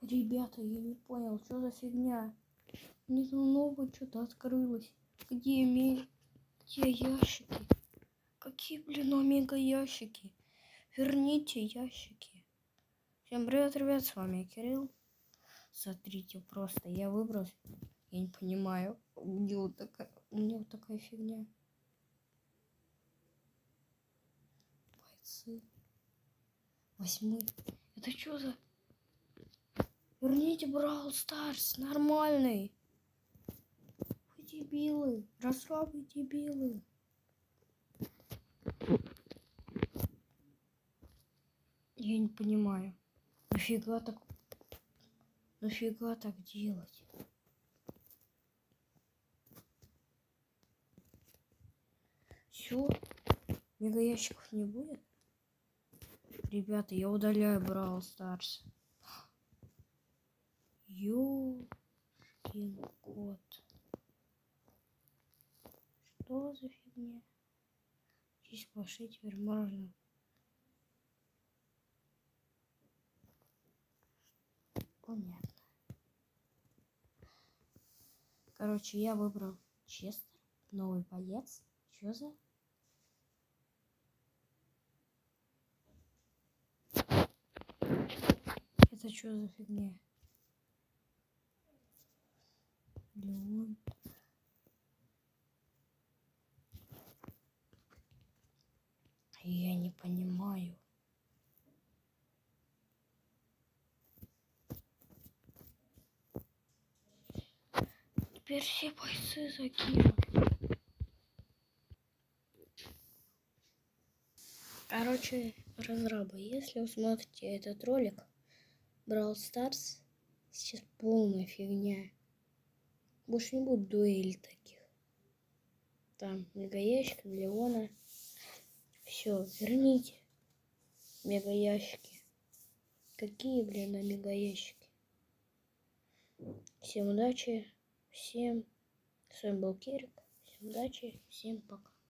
Ребята, я не понял, что за фигня? Мне там новое что-то открылось. Где ящики? Какие, блин, омега ящики? Верните ящики. Всем привет, ребят, с вами Кирилл. Смотрите, просто я выбрал. Я не понимаю. У меня вот такая фигня. Бойцы. 8. Это что за... Верните Brawl Stars, нормальный. Вы дебилы, расслабы дебилы. Я не понимаю, нафига так делать? Все, мега ящиков не будет? Ребята, я удаляю Brawl Stars. Ёшкин кот. Что за фигня? Здесь пошли теперь можно. Понятно. Короче, я выбрал Честер, новый боец. Чё за? Это что за фигня? Леон. Я не понимаю. Теперь все бойцы закинут. Короче, разрабы, если вы смотрите этот ролик, Brawl Stars сейчас полная фигня. Больше не будет дуэлей таких. Там мега-ящик, Леона. Все, верните мега-ящики. Какие, блин, мега-ящики? Всем удачи, всем. С вами был Кирик. Всем удачи, всем пока.